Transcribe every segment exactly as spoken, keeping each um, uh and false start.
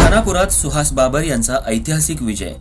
खानापुरात सुहास बाबर यांचा ऐतिहासिक विजय।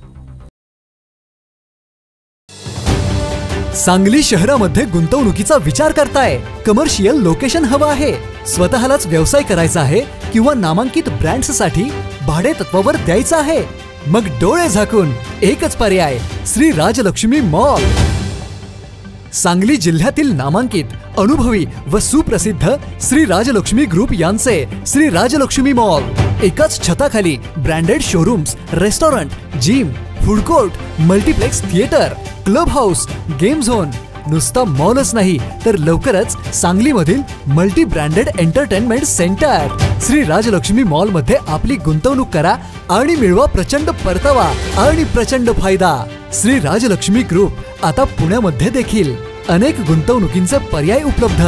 सांगली शहरामध्ये गुंतवणुकीचा विचार करताय? कमर्शियल लोकेशन हवं आहे, स्वतःलाच व्यवसाय करायचा आहे किंवा नामांकित ब्रँड्ससाठी भाडे तत्वावर द्यायचं आहे? मग डोळे झाकून एकच पर्याय, श्री राजलक्ष्मी मॉल। सांगली जिल्ह्यातील नामांकित, अनुभवी व सुप्रसिद्ध श्री राजलक्ष्मी ग्रुप यांचे श्री राजलक्ष्मी मॉल एकाच छताखाली branded showrooms, restaurant, gym, food court, multiplex theatre, club house, game zone. नुसता मॉलच नाही तर लवकरच सांगलीमधील multi branded entertainment centre. Shri Rajlakshmi mall मध्ये आपली गुंतवणूक करा आणि मिळवा प्रचंड परतावा आणि प्रचंड फायदा। श्री राजलक्ष्मी ग्रुप आता पुण्यामध्ये देखील अनेक गुंतवणुकींचे पर्याय उपलब्ध।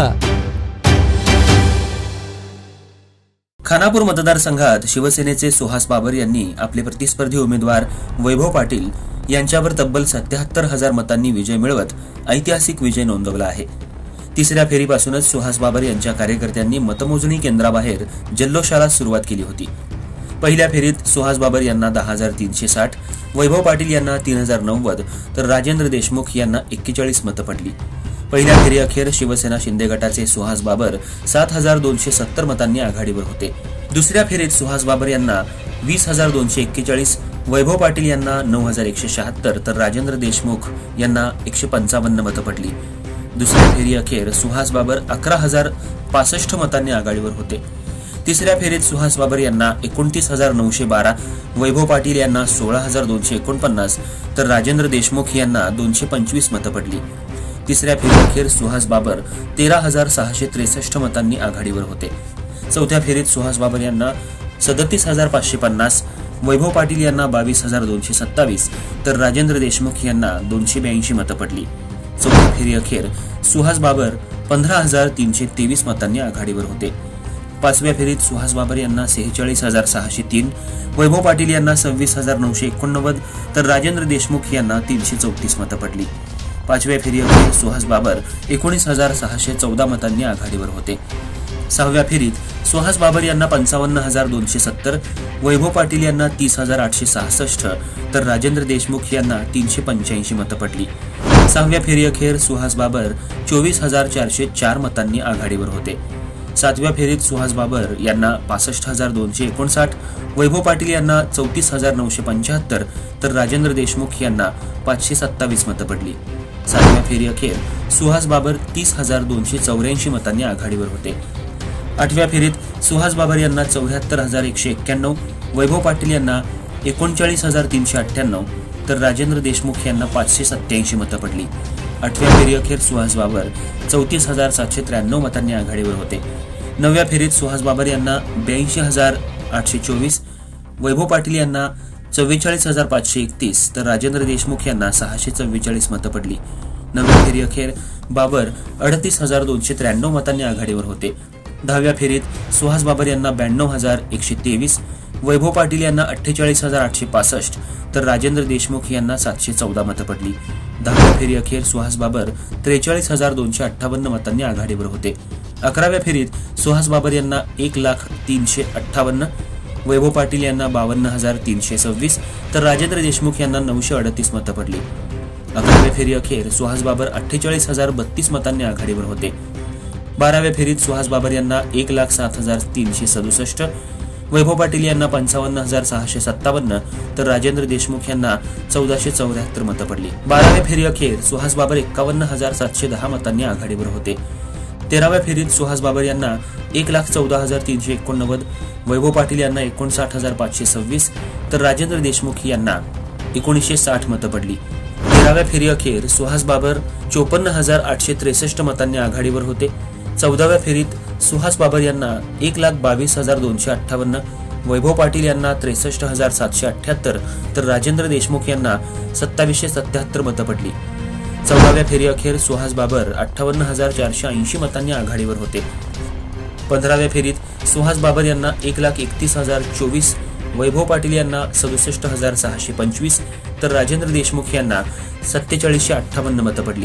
खानापूर मतदारसंघात शिवसेनेचे सुहास बाबर यांनी आपले प्रतिस्पर्धी उमेदवार वैभव पाटील यांच्यावर तब्बल सत्याहत्तर हजार मतांनी विजय मिळवत ऐतिहासिक विजय नोंदवला आहे। तिसऱ्या फेरीपासूनच सुहास बाबर यांच्या कार्यकर्त्यांनी मतमोजणी केंद्राबाहेर जल्लोषाला सुरुवात केली होती। पहिल्या फेरीत सुहास बाबर यांना दहा हजार तीनशे साठ, वैभव पाटील यांना तीन हजार नव्वद तर राजेंद्र देशमुख यांना एक्केचाळीस मतं पडली। पहिल्या फेरी अखेर शिवसेना शिंदे गटाचे सुहास बाबर सात हजार दोनशे सत्तर मतांनी आघाडीवर होते। दुसऱ्या फेरीत सुहास बाबर यांना वीस हजार दोनशे एक्केचाळीस, वैभव पाटील यांना नऊ हजार एकशे शहात्तर तर राजेंद्र देशमुख यांना एकशे पंचावन्न मतं पडली। दुसऱ्या फेरी अखेर सुहास बाबर अकरा हजार पासष्ट मतांनी आघाडीवर होते। तिसऱ्या फेरीत सुहास बाबर यांना एकोणतीस हजार नऊशे बारा, वैभव पाटील यांना सोळा हजार दोनशे एकोणपन्नास तर राजेंद्र देशमुख यांना दोनशे पंचवीस मतं पडली। तिसऱ्या फेरी अखेर सुहास बाबर तेरा हजार सहाशे त्रेसष्ट मतांनी आघाडीवर होते। चौथ्या फेरीत सुहास बाबर यांना सदतीस हजार पाचशे पन्नास, वैभव पाटील यांना बावीस हजार दोनशे सत्तावीस तर राजेंद्र देशमुख यांना दोनशे ब्याऐंशी मतं पडली। चौथ्या फेरी अखेर सुहास बाबर पंधरा हजार तीनशे तेवीस मतांनी आघाडीवर होते। पाचव्या फेरीत सुहास बाबर यांना सेहेचाळीस हजार सहाशे तीन, वैभव पाटील यांना सव्वीस हजार नऊशे एकोणनव्वद तर राजेंद्र देशमुख यांना तीनशे चौतीस मतं पडली। पाचव्या फेरी अखेर सुहास बाबर एकोणीस हजार सहाशे चौदा मतांनी आघाडीवर होते। सहाव्या फेरीत सुहास बाबर यांना पंचावन्न हजार दोनशे सत्तर, वैभव पाटील यांना तीस हजार आठशे सहासष्ट तर राजेंद्र देशमुख यांना तीनशे पंच्याऐंशी मतं पडली। सहाव्या फेरी अखेर सुहास बाबर चोवीस हजार चारशे चार मतांनी आघाडीवर होते। सातव्या फेरीत सुहास बाबर यांना पासष्ट हजार दोनशे एकोणसाठ, वैभव पाटील यांना चौतीस हजार नऊशे पंच्याहत्तर तर राजेंद्र देशमुख यांना पाचशे सत्तावीस मतं पडली। सातव्या फेरी अखेर सुहास बाबर तीस हजार दोनशे चौऱ्याऐंशी मतांनी आघाडीवर होते। आठव्या फेरीत सुहास बाबर यांना चौऱ्याहत्तर हजार एकशे एक्क्याण्णव, वैभव पाटील यांना एकोणचाळीस हजार तीनशे अठ्ठ्याण्णव तर राजेंद्र देशमुख यांना पाचशे सत्याऐंशी मतं पडली। आठव्या फेरी अखेर सुहास बाबर चौतीस हजार सातशे त्र्याण्णव मतांनी आघाडीवर होते। नवव्या फेरीत सुहास बाबर यांना ब्याऐंशी हजार आठशे चोवीस, वैभव पाटील यांना चव्वेचाळीस हजार पाचशे एकतीस तर राजेंद्र देशमुख यांना सहाशे चव्वेचाळीस मतं पडली। नवव्या फेरी अखेर बाबर अडतीस हजार दोनशे त्र्याण्णव मतांनी आघाडीवर होते। दहाव्या फेरीत सुहास बाबर यांना ब्याण्णव हजार एकशे तेवीस, वैभव पाटील यांना अठ्ठेचाळीस हजार आठशे पासष्ट तर राजेंद्र देशमुख यांना सातशे चौदा मतं पडली। दहाव्या फेरी अखेर सुहास बाबर त्रेचाळीस हजार दोनशे अठ्ठावन्न मतांनी आघाडीवर होते। अकराव्या फेरीत सुहास बाबर यांना एक लाख तीनशे अठ्ठावन्न, वैभव पाटील यांना बावन्न हजार तीनशे सव्वीस तर राजेंद्र देशमुख यांना नऊशे अडतीस मतं पडली। अकराव्या फेरी अखेर सुहास बाबर अठ्ठेचाळीस हजार बत्तीस मतांनी आघाडीवर होते। बाराव्या फेरीत सुहास बाबर यांना एक लाख सात हजार तीनशे सदुसष्ट, वैभव पाटील यांना पंचावन्न हजार सहाशे सत्तावन्न तर राजेंद्र देशमुख यांना चौदाशे चौऱ्याहत्तर मतं पडली। बाराव्या फेरी अखेर सुहास बाबर एक्कावन्न हजार सातशे दहा मतांनी आघाडीवर होते। तेराव्या फेरीत सुहास बाबर यांना एक लाख चौदा हजार तीनशे एकोणनव्वद, वैभव पाटील यांना एकोणसाठ हजार पाचशे सव्वीस तर राजेंद्र देशमुख यांना एकोणीसशे साठ मतं पडली। तेराव्या फेरी अखेर सुहास बाबर चोपन्न हजार आठशे त्रेसष्ट मतांनी आघाडीवर होते। चौदाव्या फेरीत सुहास बाबर यांना एक लाख बावीस हजार दोनशे अठ्ठावन्न, वैभव पाटील यांना त्रेसष्ट हजार सातशे अठ्ठ्याहत्तर तर राजेंद्र देशमुख यांना सत्तावीसशे सत्याहत्तर मतं पडली। चौदाव्या फेरी अखेर सुहास बाबर अठ्ठावन्न हजार चारशे ऐंशी मतांनी आघाडीवर होते। पंधराव्या फेरीत सुहास बाबर यांना एक लाख एकतीस हजार चोवीस, वैभव पाटील यांना सदुसष्ट हजार सहाशे पंचवीस तर राजेंद्र देशमुख यांना सत्तेचाळीसशे अठ्ठावन्न मतं पडली।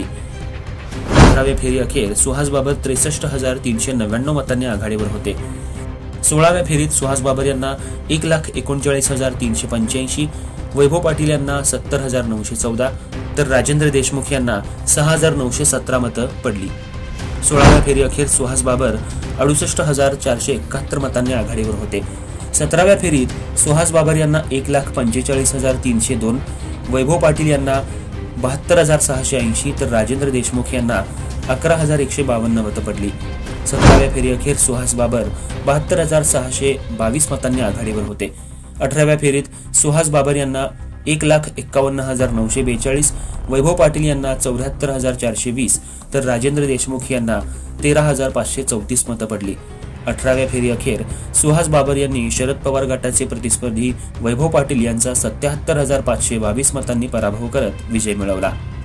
पंधराव्या फेरी अखेर सुहास बाबर त्रेसष्ट हजार तीनशे नव्याण्णव मतांनी आघाडीवर होते। सोळाव्या फेरीत सुहास बाबर यांना एक लाख एकोणचाळीस हजार तीनशे पंच्याऐंशी, वैभव पाटील यांना सत्तर हजार नऊशे चौदा तर राजेंद्र देशमुख यांना सहा हजार नऊशे सतरा मतं पडली. सोळाव्या फेरी अखेर सुहास बाबर अडुसष्ट हजार चारशे एकाहत्तर मतांनी आघाडीवर होते. सतराव्या फेरीत सुहास बाबर यांना एक लाख पंचेचाळीस हजार तीनशे दोन, वैभव पाटील यांना बहात्तर हजार सहाशे ऐंशी तर राजेंद्र देशमुख यांना अकरा हजार एकशे बावन्न मतं पडली. सतराव्या फेरी अखेर सुहास बाबर बहात्तर हजार सहाशे बावीस मतांनी आघाडीवर होते. अठराव्या फेरीत सुहास बाबर यांना एक लाख एक्कावन्न हजार नऊशे बेचाळीस, वैभव पाटील यांना चौऱ्याहत्तर हजार चारशे वीस तर राजेंद्र देशमुख यांना तेरा हजार पाचशे चौतीस मतं पडली. अठराव्या फेरी अखेर सुहास बाबर यांनी शरद पवार गटाचे प्रतिस्पर्धी वैभव पाटील यांचा सत्याहत्तर हजार पाचशे बावीस मतांनी पराभव करत विजय मिळवला.